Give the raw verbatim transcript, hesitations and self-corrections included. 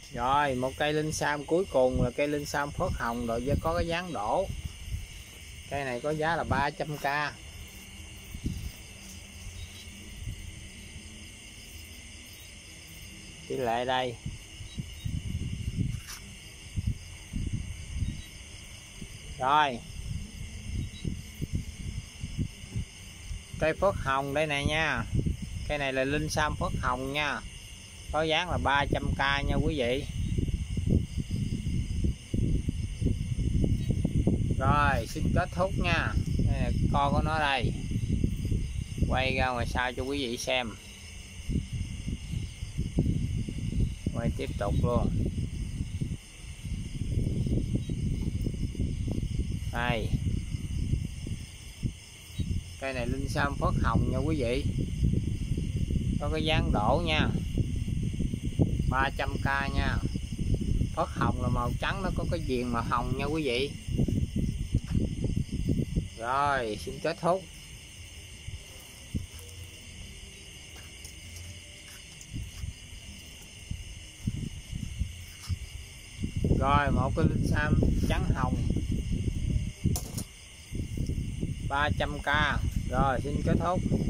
Rồi một cây linh sam cuối cùng là cây linh sam phớt hồng rồi với có cái dáng đổ. Cây này có giá là ba trăm k. Tỷ lệ đây. Rồi cây phớt hồng đây này nha. Cây này là linh sam phớt hồng nha, có giá là ba trăm k nha quý vị. Rồi xin kết thúc nha. Đây, con của nó đây, quay ra ngoài sau cho quý vị xem. Quay tiếp tục luôn. Đây, cây này linh sam phớt hồng nha quý vị, có cái dáng đổ nha, ba trăm k nha. Phớt hồng là màu trắng, nó có cái viền màu hồng nha quý vị. Rồi xin kết thúc. Rồi một cái linh sam trắng hồng ba trăm k. Rồi xin kết thúc.